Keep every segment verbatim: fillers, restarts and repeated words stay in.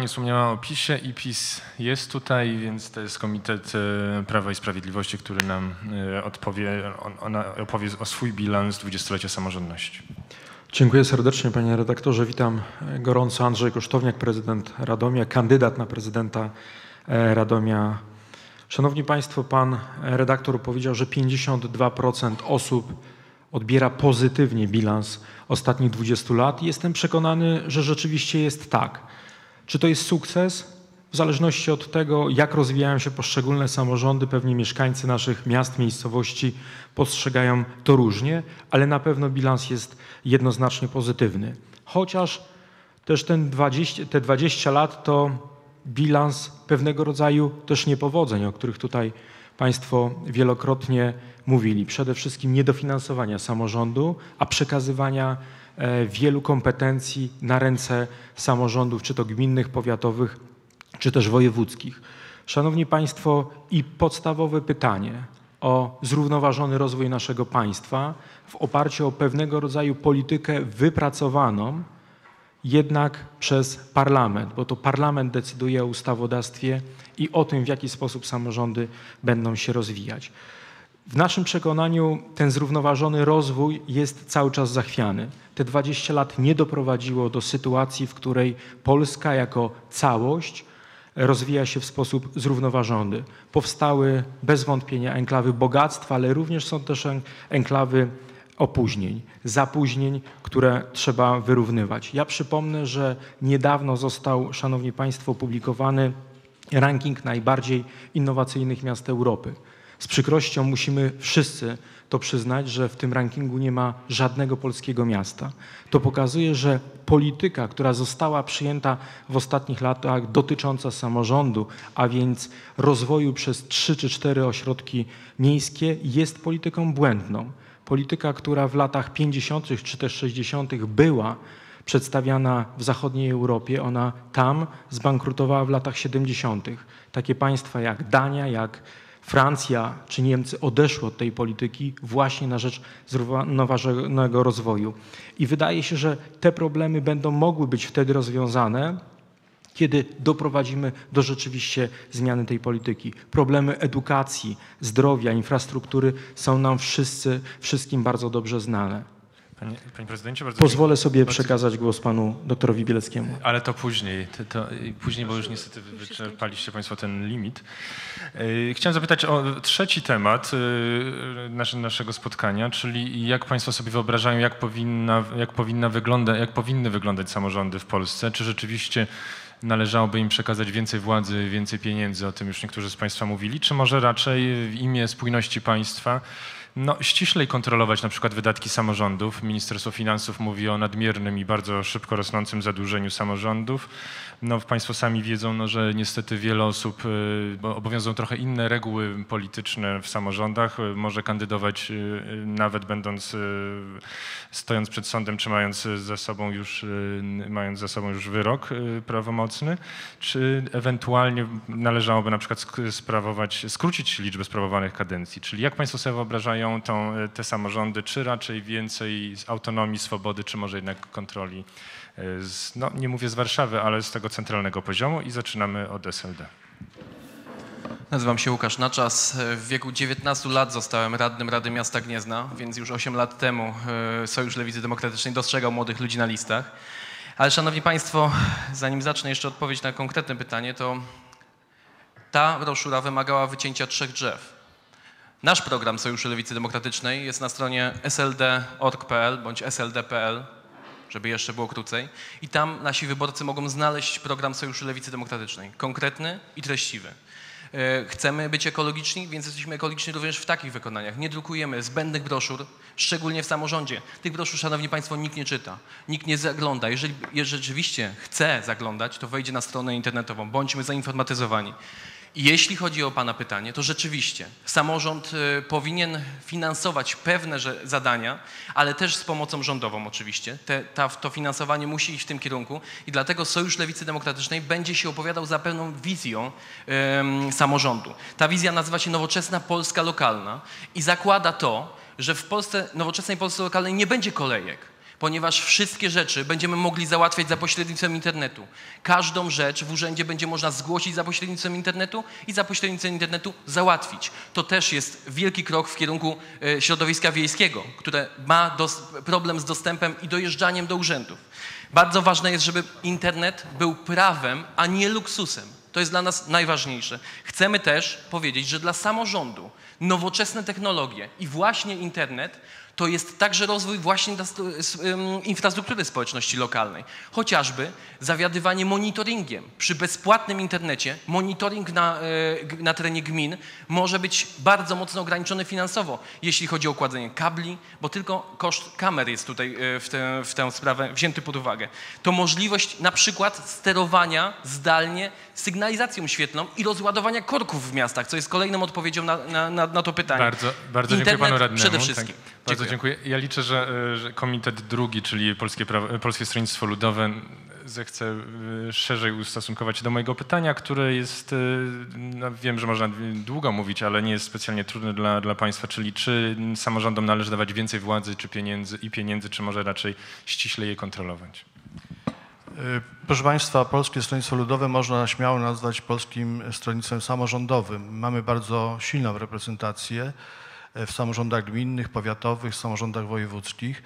Pani wspomniała o PiSie i PiS jest tutaj, więc to jest Komitet Prawa i Sprawiedliwości, który nam odpowie, on, on opowie o swój bilans dwudziestolecia samorządności. Dziękuję serdecznie, panie redaktorze. Witam gorąco. Andrzej Kosztowniak, prezydent Radomia, kandydat na prezydenta Radomia. Szanowni państwo, pan redaktor powiedział, że pięćdziesiąt dwa procent osób odbiera pozytywnie bilans ostatnich dwudziestu lat i jestem przekonany, że rzeczywiście jest tak. Czy to jest sukces? W zależności od tego, jak rozwijają się poszczególne samorządy, pewnie mieszkańcy naszych miast, miejscowości postrzegają to różnie, ale na pewno bilans jest jednoznacznie pozytywny. Chociaż też ten dwadzieścia, te dwadzieścia lat to bilans pewnego rodzaju też niepowodzeń, o których tutaj państwo wielokrotnie mówili. Przede wszystkim niedofinansowania samorządu, a przekazywania wielu kompetencji na ręce samorządów, czy to gminnych, powiatowych, czy też wojewódzkich. Szanowni państwo, i podstawowe pytanie o zrównoważony rozwój naszego państwa w oparciu o pewnego rodzaju politykę wypracowaną jednak przez parlament, bo to parlament decyduje o ustawodawstwie i o tym, w jaki sposób samorządy będą się rozwijać. W naszym przekonaniu ten zrównoważony rozwój jest cały czas zachwiany. Te dwadzieścia lat nie doprowadziło do sytuacji, w której Polska jako całość rozwija się w sposób zrównoważony. Powstały bez wątpienia enklawy bogactwa, ale również są też enklawy opóźnień, zapóźnień, które trzeba wyrównywać. Ja przypomnę, że niedawno został, szanowni państwo, opublikowany ranking najbardziej innowacyjnych miast Europy. Z przykrością musimy wszyscy to przyznać, że w tym rankingu nie ma żadnego polskiego miasta. To pokazuje, że polityka, która została przyjęta w ostatnich latach dotycząca samorządu, a więc rozwoju przez trzy czy cztery ośrodki miejskie, jest polityką błędną. Polityka, która w latach pięćdziesiątych czy też sześćdziesiątych była przedstawiana w zachodniej Europie, ona tam zbankrutowała w latach siedemdziesiątych. Takie państwa jak Dania, jak Francja czy Niemcy odeszły od tej polityki właśnie na rzecz zrównoważonego rozwoju. I wydaje się, że te problemy będą mogły być wtedy rozwiązane, kiedy doprowadzimy do rzeczywiście zmiany tej polityki. Problemy edukacji, zdrowia, infrastruktury są nam wszyscy, wszystkim bardzo dobrze znane. Panie, panie prezydencie, bardzo Pozwolę sobie bardzo... przekazać głos panu doktorowi Bieleckiemu. Ale to później, to, to, później, bo już niestety wyczerpaliście państwo ten limit. Chciałem zapytać o trzeci temat naszego spotkania, czyli jak państwo sobie wyobrażają, jak, powinna, jak, powinna wygląda, jak powinny wyglądać samorządy w Polsce. Czy rzeczywiście należałoby im przekazać więcej władzy, więcej pieniędzy, o tym już niektórzy z państwa mówili, czy może raczej w imię spójności państwa no, ściślej kontrolować na przykład wydatki samorządów. Ministerstwo Finansów mówi o nadmiernym i bardzo szybko rosnącym zadłużeniu samorządów. No, państwo sami wiedzą, no, że niestety wiele osób, bo obowiązują trochę inne reguły polityczne w samorządach, może kandydować nawet będąc, stojąc przed sądem, czy mając za sobą już, mając za sobą już wyrok prawomocny, czy ewentualnie należałoby na przykład sprawować, skrócić liczbę sprawowanych kadencji. Czyli jak państwo sobie wyobrażają tą, te samorządy, czy raczej więcej autonomii, swobody, czy może jednak kontroli, z, no nie mówię z Warszawy, ale z tego centralnego poziomu i zaczynamy od S L D. Nazywam się Łukasz Naczas. W wieku dziewiętnastu lat zostałem radnym Rady Miasta Gniezna, więc już osiem lat temu Sojusz Lewicy Demokratycznej dostrzegał młodych ludzi na listach. Ale szanowni państwo, zanim zacznę jeszcze odpowiedź na konkretne pytanie, to ta broszura wymagała wycięcia trzech drzew. Nasz program Sojuszu Lewicy Demokratycznej jest na stronie s l d kropka org kropka p l bądź s l d kropka p l, żeby jeszcze było krócej. I tam nasi wyborcy mogą znaleźć program Sojuszu Lewicy Demokratycznej. Konkretny i treściwy. Chcemy być ekologiczni, więc jesteśmy ekologiczni również w takich wykonaniach. Nie drukujemy zbędnych broszur, szczególnie w samorządzie. Tych broszur, szanowni państwo, nikt nie czyta, nikt nie zagląda. Jeżeli, jeżeli rzeczywiście chce zaglądać, to wejdzie na stronę internetową. Bądźmy zainformatyzowani. I jeśli chodzi o pana pytanie, to rzeczywiście samorząd y, powinien finansować pewne że, zadania, ale też z pomocą rządową oczywiście. Te, ta, to finansowanie musi iść w tym kierunku i dlatego Sojusz Lewicy Demokratycznej będzie się opowiadał za pełną wizją y, samorządu. Ta wizja nazywa się Nowoczesna Polska Lokalna i zakłada to, że w Polsce, nowoczesnej Polsce lokalnej nie będzie kolejek. ponieważ wszystkie rzeczy będziemy mogli załatwiać za pośrednictwem internetu. Każdą rzecz w urzędzie będzie można zgłosić za pośrednictwem internetu i za pośrednictwem internetu załatwić. To też jest wielki krok w kierunku środowiska wiejskiego, które ma problem z dostępem i dojeżdżaniem do urzędów. Bardzo ważne jest, żeby internet był prawem, a nie luksusem. To jest dla nas najważniejsze. Chcemy też powiedzieć, że dla samorządu nowoczesne technologie i właśnie internet to jest także rozwój właśnie infrastruktury społeczności lokalnej. Chociażby zawiadywanie monitoringiem. Przy bezpłatnym internecie monitoring na, na terenie gmin może być bardzo mocno ograniczony finansowo, jeśli chodzi o układanie kabli, bo tylko koszt kamer jest tutaj w tę, w tę sprawę wzięty pod uwagę. To możliwość na przykład sterowania zdalnie sygnalizacją świetlną i rozładowania korków w miastach, co jest kolejną odpowiedzią na, na, na, na to pytanie. Bardzo, bardzo dziękuję panu radnemu. Przede wszystkim. Tak, bardzo dziękuję. Ja liczę, że, że komitet drugi, czyli Polskie, Prawo, Polskie Stronnictwo Ludowe, zechce szerzej ustosunkować się do mojego pytania, które jest, no wiem, że można długo mówić, ale nie jest specjalnie trudne dla, dla państwa, czyli czy samorządom należy dawać więcej władzy czy pieniędzy, i pieniędzy, czy może raczej ściśle je kontrolować? Proszę Państwa, Polskie Stronnictwo Ludowe można śmiało nazwać Polskim Stronnictwem Samorządowym. Mamy bardzo silną reprezentację w samorządach gminnych, powiatowych, samorządach wojewódzkich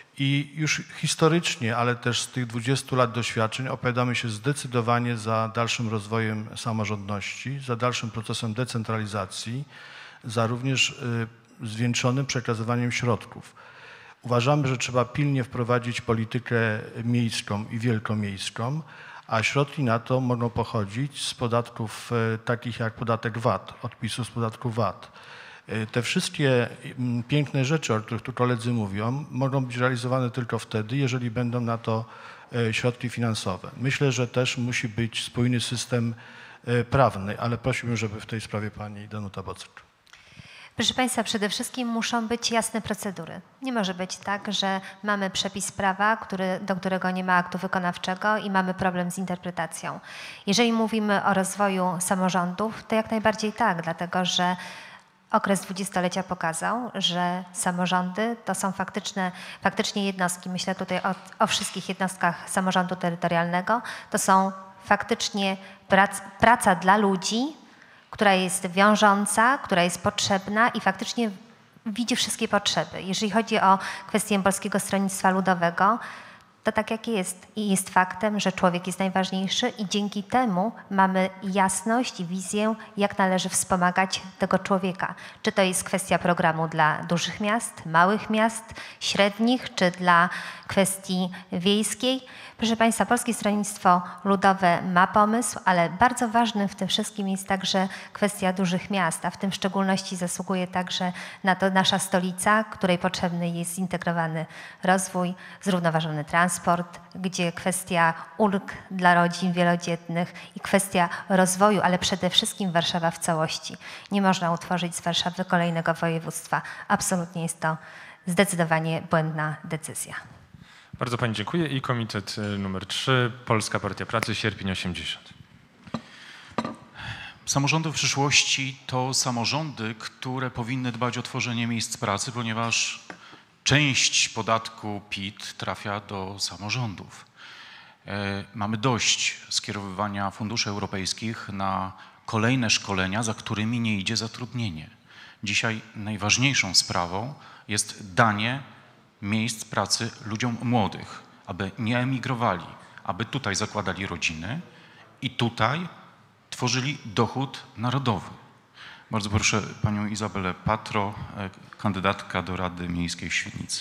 i już historycznie, ale też z tych dwudziestu lat doświadczeń opowiadamy się zdecydowanie za dalszym rozwojem samorządności, za dalszym procesem decentralizacji, za również zwiększonym przekazywaniem środków. Uważamy, że trzeba pilnie wprowadzić politykę miejską i wielkomiejską, a środki na to mogą pochodzić z podatków takich jak podatek V A T, odpisu z podatku V A T. Te wszystkie piękne rzeczy, o których tu koledzy mówią, mogą być realizowane tylko wtedy, jeżeli będą na to środki finansowe. Myślę, że też musi być spójny system prawny, ale prosiłbym, żeby w tej sprawie pani Danuta Bocyk. Proszę Państwa, przede wszystkim muszą być jasne procedury. Nie może być tak, że mamy przepis prawa, który, do którego nie ma aktu wykonawczego i mamy problem z interpretacją. Jeżeli mówimy o rozwoju samorządów, to jak najbardziej tak, dlatego że okres dwudziestolecia pokazał, że samorządy to są faktyczne, faktycznie jednostki, myślę tutaj o, o wszystkich jednostkach samorządu terytorialnego, to są faktycznie prac, praca dla ludzi, która jest wiążąca, która jest potrzebna i faktycznie widzi wszystkie potrzeby. Jeżeli chodzi o kwestię Polskiego Stronnictwa Ludowego, to tak jak jest i jest faktem, że człowiek jest najważniejszy i dzięki temu mamy jasność i wizję, jak należy wspomagać tego człowieka. Czy to jest kwestia programu dla dużych miast, małych miast, średnich, czy dla kwestii wiejskiej. Proszę Państwa, Polskie Stronnictwo Ludowe ma pomysł, ale bardzo ważnym w tym wszystkim jest także kwestia dużych miast, a w tym w szczególności zasługuje także na to nasza stolica, której potrzebny jest zintegrowany rozwój, zrównoważony transport, gdzie kwestia ulg dla rodzin wielodzietnych i kwestia rozwoju, ale przede wszystkim Warszawa w całości. Nie można utworzyć z Warszawy kolejnego województwa. Absolutnie jest to zdecydowanie błędna decyzja. Bardzo pani dziękuję. I komitet numer trzy, Polska Partia Pracy, sierpień osiemdziesiąt. Samorządy w przyszłości to samorządy, które powinny dbać o tworzenie miejsc pracy, ponieważ część podatku P I T trafia do samorządów. Mamy dość skierowywania funduszy europejskich na kolejne szkolenia, za którymi nie idzie zatrudnienie. Dzisiaj najważniejszą sprawą jest danie miejsc pracy ludziom młodych, aby nie emigrowali, aby tutaj zakładali rodziny i tutaj tworzyli dochód narodowy. Bardzo proszę panią Izabelę Patro, kandydatka do Rady Miejskiej w Świdnicy.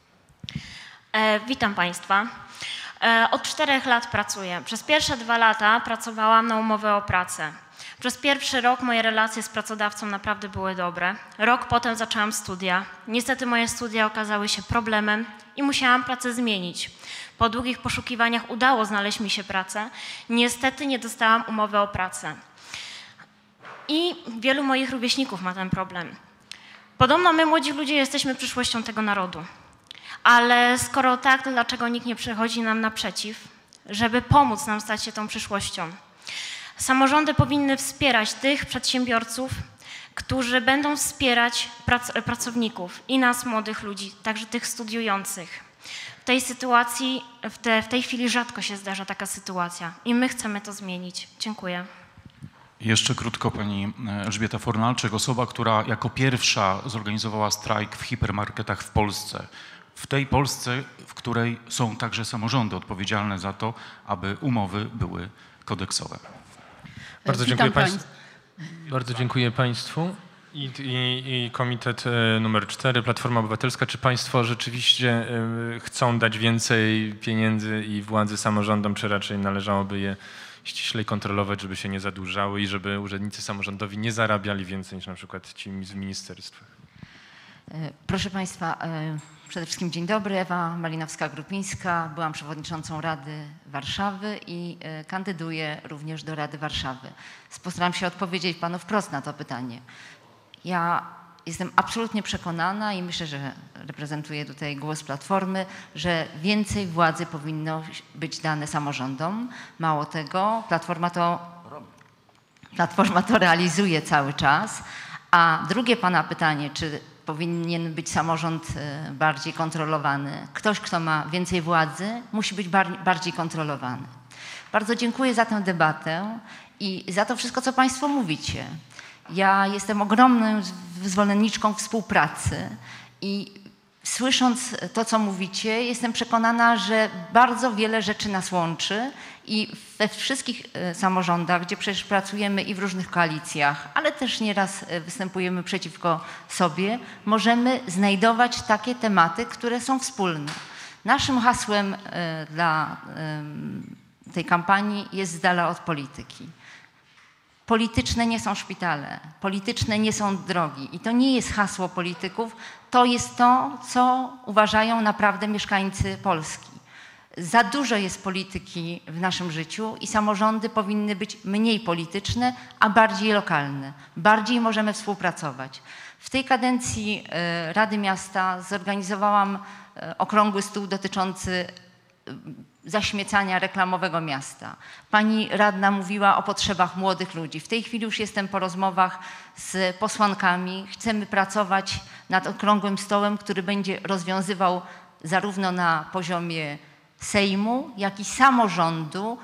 E, witam Państwa. E, od czterech lat pracuję. Przez pierwsze dwa lata pracowałam na umowę o pracę. Przez pierwszy rok moje relacje z pracodawcą naprawdę były dobre. Rok potem zaczęłam studia. Niestety moje studia okazały się problemem i musiałam pracę zmienić. Po długich poszukiwaniach udało znaleźć mi się pracę. Niestety nie dostałam umowy o pracę. I wielu moich rówieśników ma ten problem. Podobno my, młodzi ludzie, jesteśmy przyszłością tego narodu. Ale skoro tak, to dlaczego nikt nie przychodzi nam naprzeciw, żeby pomóc nam stać się tą przyszłością? Samorządy powinny wspierać tych przedsiębiorców, którzy będą wspierać prac, pracowników i nas, młodych ludzi, także tych studiujących. tej sytuacji, w, te, w tej chwili rzadko się zdarza taka sytuacja i my chcemy to zmienić. Dziękuję. Jeszcze krótko pani Elżbieta Fornalczyk, osoba, która jako pierwsza zorganizowała strajk w hipermarketach w Polsce. W tej Polsce, w której są także samorządy odpowiedzialne za to, aby umowy były kodeksowe. Bardzo dziękuję państwu. Bardzo dziękuję państwu. I, i, i komitet numer cztery, Platforma Obywatelska. Czy państwo rzeczywiście chcą dać więcej pieniędzy i władzy samorządom, czy raczej należałoby je ściślej kontrolować, żeby się nie zadłużały i żeby urzędnicy samorządowi nie zarabiali więcej niż na przykład ci z ministerstwa? Proszę państwa, przede wszystkim dzień dobry. Ewa Malinowska-Grupińska. Byłam przewodniczącą Rady Warszawy i kandyduję również do Rady Warszawy. Postaram się odpowiedzieć panu wprost na to pytanie. Ja jestem absolutnie przekonana i myślę, że reprezentuję tutaj głos Platformy, że więcej władzy powinno być dane samorządom. Mało tego, Platforma to, Platforma to realizuje cały czas. A drugie pana pytanie, czy powinien być samorząd bardziej kontrolowany? Ktoś, kto ma więcej władzy, musi być bardziej kontrolowany. Bardzo dziękuję za tę debatę i za to wszystko, co państwo mówicie. Ja jestem ogromną zwolenniczką współpracy i słysząc to, co mówicie, jestem przekonana, że bardzo wiele rzeczy nas łączy i we wszystkich samorządach, gdzie przecież pracujemy i w różnych koalicjach, ale też nieraz występujemy przeciwko sobie, możemy znajdować takie tematy, które są wspólne. Naszym hasłem dla tej kampanii jest z dala od polityki. Polityczne nie są szpitale, polityczne nie są drogi i to nie jest hasło polityków, to jest to, co uważają naprawdę mieszkańcy Polski. Za dużo jest polityki w naszym życiu i samorządy powinny być mniej polityczne, a bardziej lokalne. Bardziej możemy współpracować. W tej kadencji Rady Miasta zorganizowałam okrągły stół dotyczący zaśmiecania reklamowego miasta. Pani radna mówiła o potrzebach młodych ludzi. W tej chwili już jestem po rozmowach z posłankami. Chcemy pracować nad okrągłym stołem, który będzie rozwiązywał zarówno na poziomie Sejmu, jak i samorządu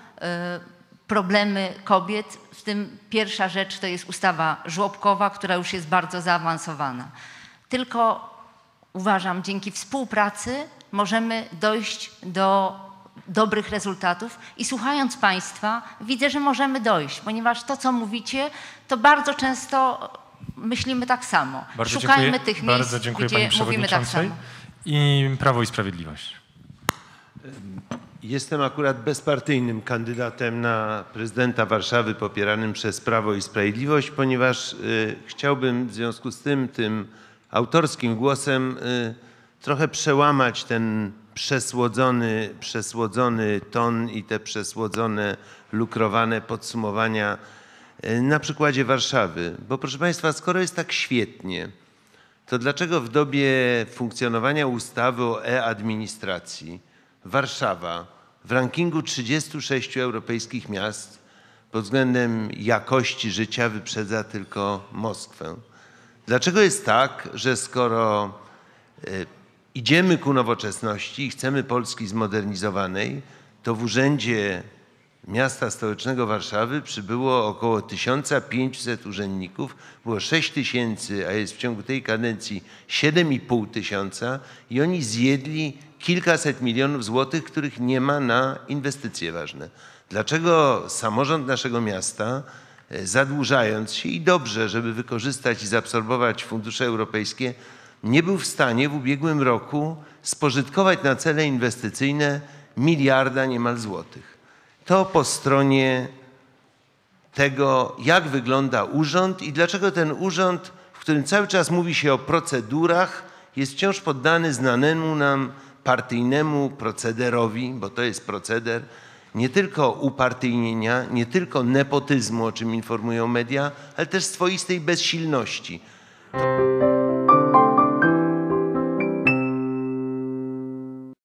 problemy kobiet. W tym pierwsza rzecz to jest ustawa żłobkowa, która już jest bardzo zaawansowana. Tylko uważam, dzięki współpracy możemy dojść do dobrych rezultatów i słuchając państwa widzę, że możemy dojść, ponieważ to, co mówicie, to bardzo często myślimy tak samo. Bardzo Szukajmy dziękuję, tych bardzo miejsc, dziękuję gdzie pani mówimy tak przewodniczącej. samo. I Prawo i Sprawiedliwość. Jestem akurat bezpartyjnym kandydatem na prezydenta Warszawy popieranym przez Prawo i Sprawiedliwość, ponieważ y, chciałbym w związku z tym, tym autorskim głosem y, trochę przełamać ten przesłodzony, przesłodzony ton i te przesłodzone, lukrowane podsumowania y, na przykładzie Warszawy. Bo proszę państwa, skoro jest tak świetnie, to dlaczego w dobie funkcjonowania ustawy o e-administracji Warszawa w rankingu trzydziestu sześciu europejskich miast pod względem jakości życia wyprzedza tylko Moskwę? Dlaczego jest tak, że skoro y, idziemy ku nowoczesności i chcemy Polski zmodernizowanej, to w Urzędzie Miasta Stołecznego Warszawy przybyło około tysiąc pięćset urzędników, było sześć tysięcy, a jest w ciągu tej kadencji siedem i pół tysiąca i oni zjedli kilkaset milionów złotych, których nie ma na inwestycje ważne. Dlaczego samorząd naszego miasta, zadłużając się i dobrze, żeby wykorzystać i zaabsorbować fundusze europejskie, nie był w stanie w ubiegłym roku spożytkować na cele inwestycyjne miliarda niemal złotych? To po stronie tego, jak wygląda urząd i dlaczego ten urząd, w którym cały czas mówi się o procedurach, jest wciąż poddany znanemu nam partyjnemu procederowi, bo to jest proceder, nie tylko upartyjnienia, nie tylko nepotyzmu, o czym informują media, ale też swoistej bezsilności. To...